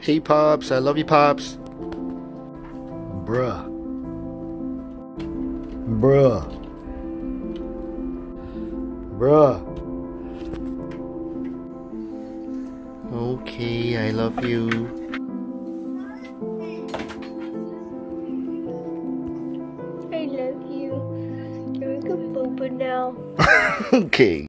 Hey, Pops. I love you, Pops. Bruh. Bruh. Bruh. Okay, I love you. I love you. You're a good booba now. Okay.